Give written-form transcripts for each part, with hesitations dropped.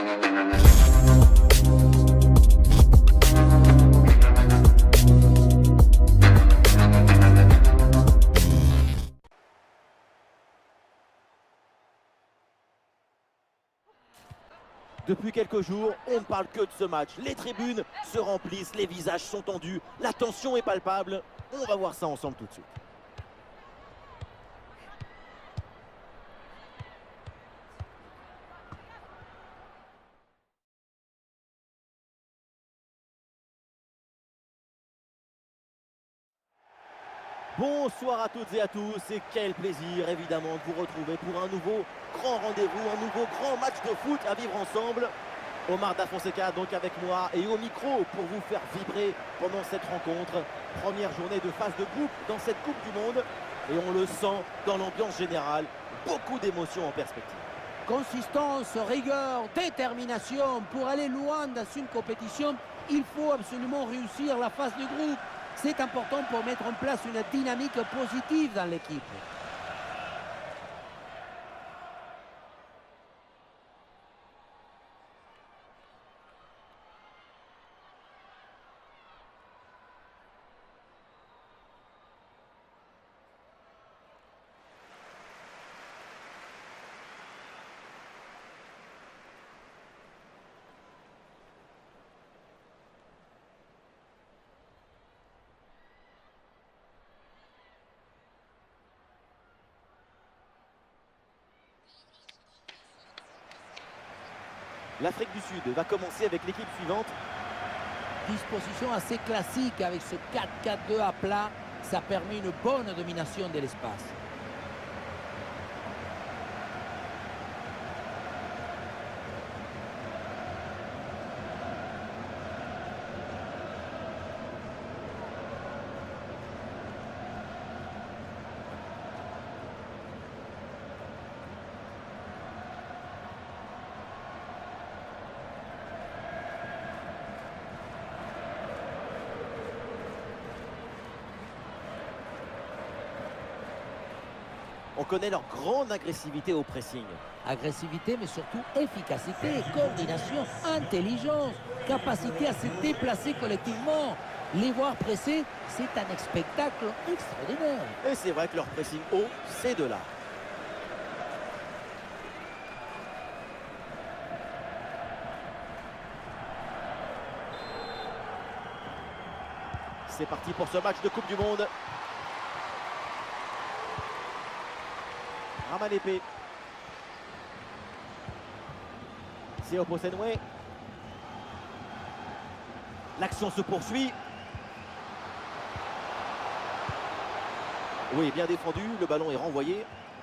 Depuis quelques jours, on ne parle que de ce match. Les tribunes se remplissent, les visages sont tendus, la tension est palpable. On va voir ça ensemble tout de suite. Bonsoir à toutes et à tous et quel plaisir évidemment de vous retrouver pour un nouveau grand rendez-vous, un nouveau grand match de foot à vivre ensemble. Omar Da Fonseca donc avec moi et au micro pour vous faire vibrer pendant cette rencontre. Première journée de phase de groupe dans cette Coupe du Monde et on le sent dans l'ambiance générale, beaucoup d'émotions en perspective. Consistance, rigueur, détermination. Pour aller loin dans une compétition, il faut absolument réussir la phase de groupe. C'est important pour mettre en place une dynamique positive dans l'équipe. L'Afrique du Sud va commencer avec l'équipe suivante. Disposition assez classique avec ce 4-4-2 à plat. Ça permet une bonne domination de l'espace. On connaît leur grande agressivité au pressing. Agressivité, mais surtout efficacité, coordination, intelligence, capacité à se déplacer collectivement. Les voir presser, c'est un spectacle extraordinaire. Et c'est vrai que leur pressing haut, c'est de là. C'est parti pour ce match de Coupe du Monde. Ramalepé. C'est Oposenwe. L'action se poursuit. Oui, bien défendu. Le ballon est renvoyé.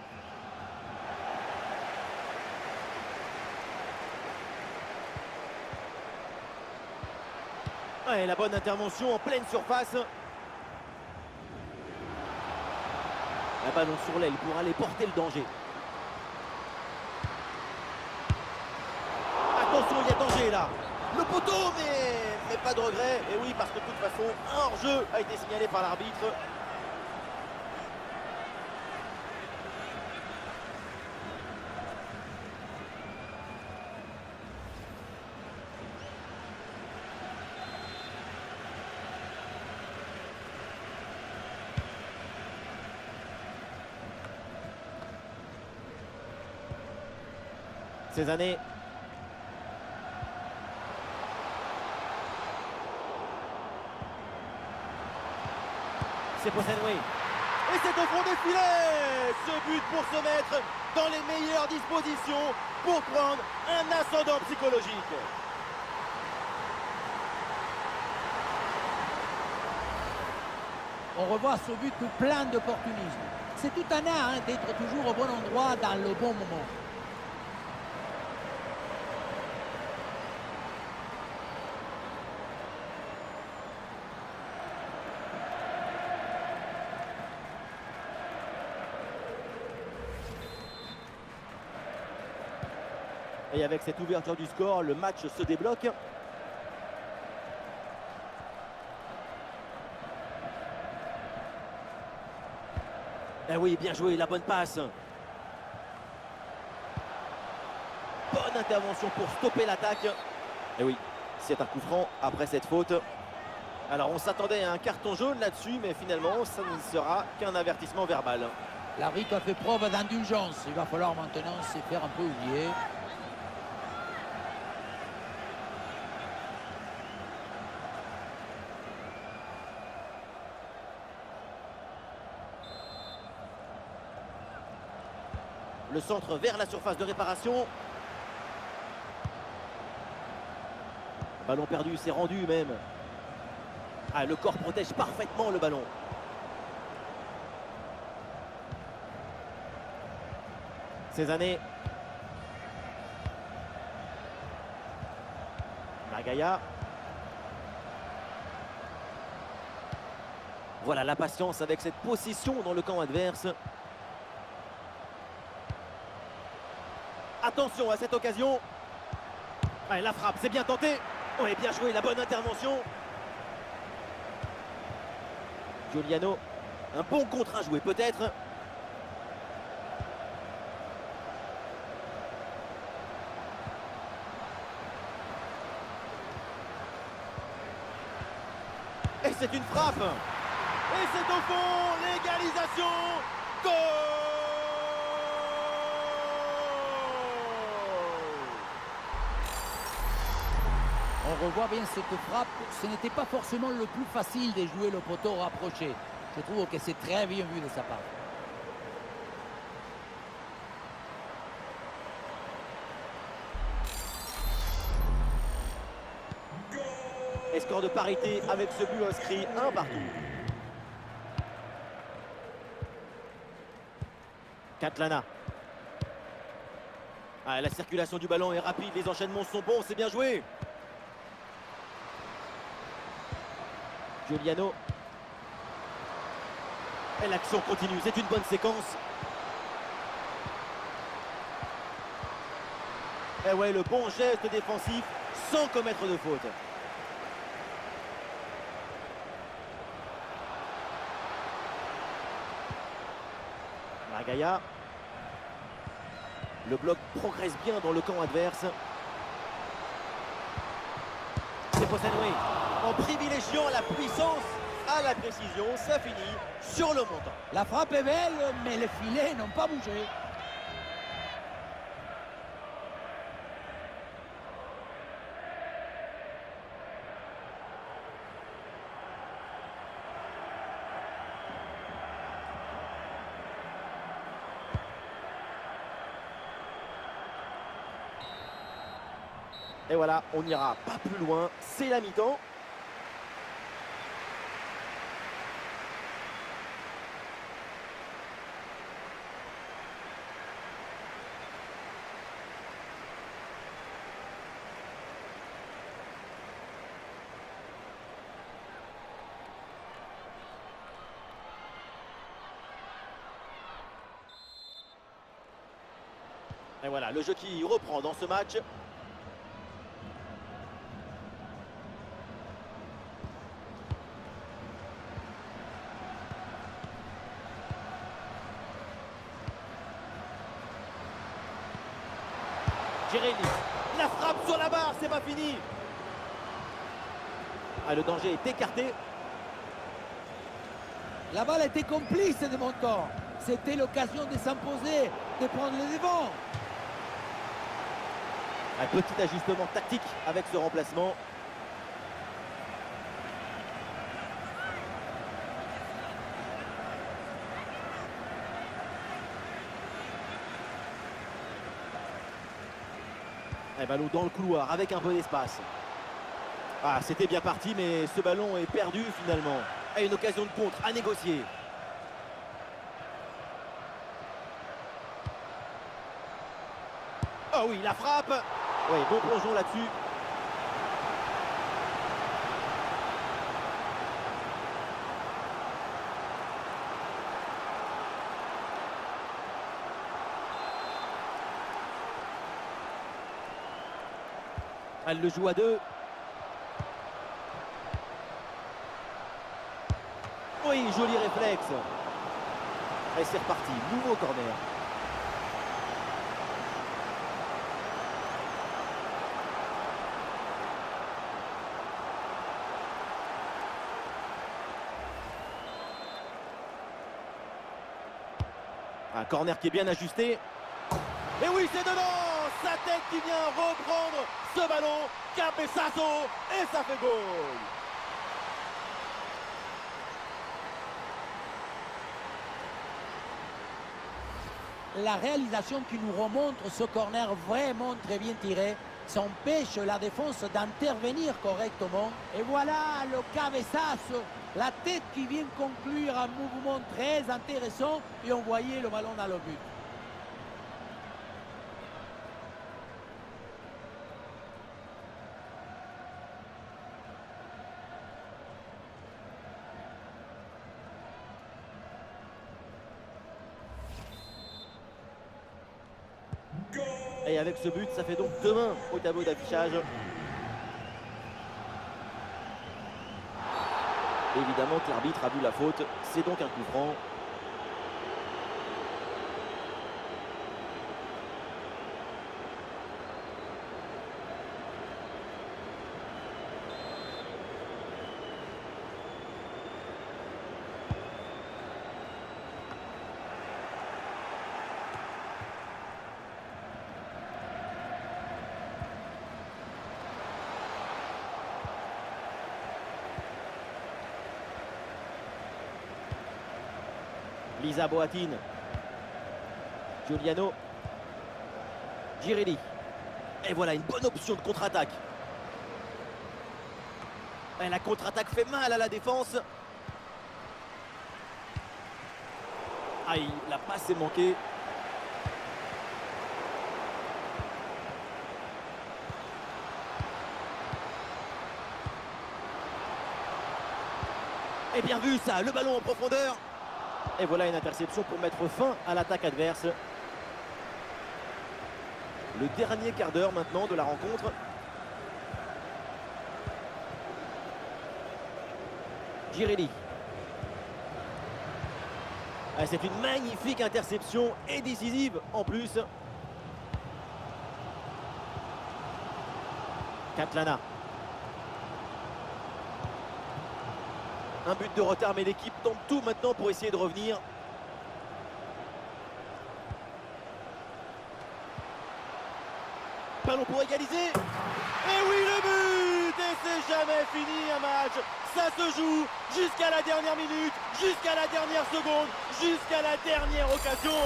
Ouais, la bonne intervention en pleine surface. Un ballon sur l'aile pour aller porter le danger. Attention, il y a danger là. Le poteau, mais pas de regret. Et oui, parce que de toute façon, un hors-jeu a été signalé par l'arbitre. Ces années. C'est Oposenwe. Et c'est au fond des filets. Ce but pour se mettre dans les meilleures dispositions pour prendre un ascendant psychologique. On revoit ce but plein d'opportunisme. C'est tout un art d'être toujours au bon endroit dans le bon moment. Et avec cette ouverture du score, le match se débloque. Eh oui, bien joué, la bonne passe. Bonne bonne intervention pour stopper l'attaque. Et oui, c'est un coup franc après cette faute. Alors on s'attendait à un carton jaune là-dessus, mais finalement ça ne sera qu'un avertissement verbal. L'arbitre a fait preuve d'indulgence. Il va falloir maintenant se faire un peu oublier. Le centre vers la surface de réparation. Ballon perdu, c'est rendu même. Ah, le corps protège parfaitement le ballon. Ces années. Magaya. Voilà la patience avec cette possession dans le camp adverse. Attention à cette occasion. Allez, la frappe, c'est bien tenté. Oui, bien joué, la bonne intervention. Giuliano, un bon contre à jouer peut-être. Et c'est une frappe. Et c'est au fond, l'égalisation. Goal! On revoit bien cette frappe. Ce n'était pas forcément le plus facile de jouer le poteau rapproché. Je trouve que c'est très bien vu de sa part. Et score de parité avec ce but inscrit 1 partout. Catlana. Ah, la circulation du ballon est rapide, les enchaînements sont bons, c'est bien joué. Giuliano. Et l'action continue, c'est une bonne séquence. Et ouais, le bon geste défensif sans commettre de faute. Magaya. Le bloc progresse bien dans le camp adverse. C'est Posenwe. En privilégiant la puissance à la précision, ça finit sur le montant. La frappe est belle, mais les filets n'ont pas bougé. Et voilà, on n'ira pas plus loin, c'est la mi-temps. Et voilà, le jeu qui reprend dans ce match. Girelli, la frappe sur la barre, c'est pas fini. Ah, le danger est écarté. La balle était complice de mon corps. C'était l'occasion de s'imposer, de prendre le devant. Un petit ajustement tactique avec ce remplacement. Un ballon dans le couloir avec un peu d'espace. Ah, c'était bien parti, mais ce ballon est perdu finalement. Et une occasion de contre à négocier. Oh oui, la frappe. Oui, bon plongeon là-dessus. Elle le joue à deux. Oui, joli réflexe. Et c'est reparti, nouveau corner. Un corner qui est bien ajusté. Et oui, c'est dedans. Sa tête qui vient reprendre ce ballon. Cabeçazo. Et ça fait goal. La réalisation qui nous remontre ce corner vraiment très bien tiré, ça empêche la défense d'intervenir correctement. Et voilà le cabeçazo, la tête qui vient conclure un mouvement très intéressant et on voyait le ballon dans le but. Et avec ce but, ça fait donc 2-1 au tableau d'affichage. Évidemment que l'arbitre a vu la faute, c'est donc un coup franc. Lisa Boatin, Giuliano, Girelli. Et voilà une bonne option de contre-attaque. La contre-attaque fait mal à la défense. Aïe, la passe est manquée. Et bien vu ça, le ballon en profondeur. Et voilà une interception pour mettre fin à l'attaque adverse. Le dernier quart d'heure maintenant de la rencontre. Girelli. C'est une magnifique interception et décisive en plus. Catlana. Un but de retard, mais l'équipe tente tout maintenant pour essayer de revenir. Ballon pour égaliser. Et oui, le but. Et c'est jamais fini un match. Ça se joue jusqu'à la dernière minute, jusqu'à la dernière seconde, jusqu'à la dernière occasion.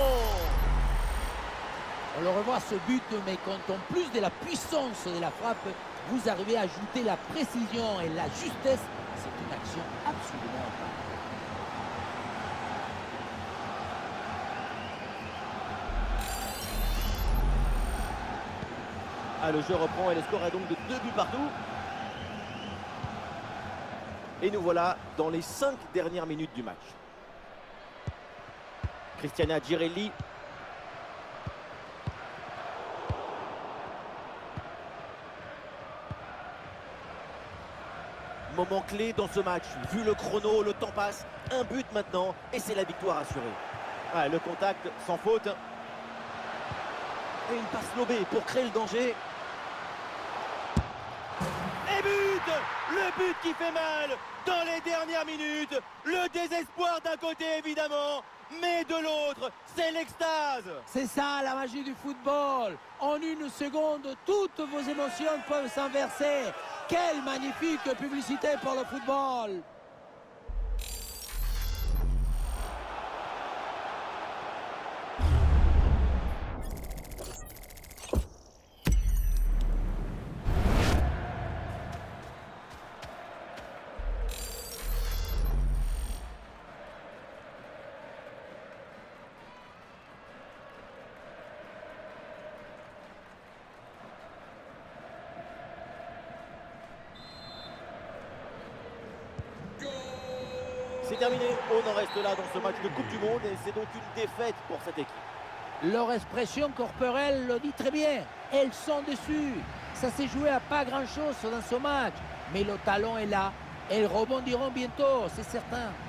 On le revoit ce but, mais quand en plus de la puissance de la frappe, vous arrivez à ajouter la précision et la justesse. C'est une action absolument incroyable. Le jeu reprend et le score est donc de 2 buts partout. Et nous voilà dans les 5 dernières minutes du match. Cristiana Girelli. Moment clé dans ce match. Vu le chrono, le temps passe. Un but maintenant et c'est la victoire assurée. Le contact sans faute. Et une passe lobée pour créer le danger. Et but! Le but qui fait mal dans les dernières minutes. Le désespoir d'un côté évidemment, mais de l'autre, c'est l'extase. C'est ça la magie du football. En une seconde, toutes vos émotions peuvent s'inverser. Quelle magnifique publicité pour le football! C'est terminé, on en reste là dans ce match de Coupe du Monde et c'est donc une défaite pour cette équipe. Leur expression corporelle le dit très bien, elles sont dessus. Ça s'est joué à pas grand chose dans ce match, mais le talent est là, elles rebondiront bientôt, c'est certain.